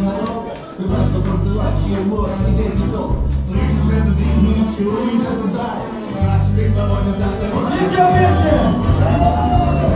дорога. Ты начал посылать чего себе песок. Слышишь эту дрянь, ничего не ожидай. Значит, ты свободен, да, Еще вместе!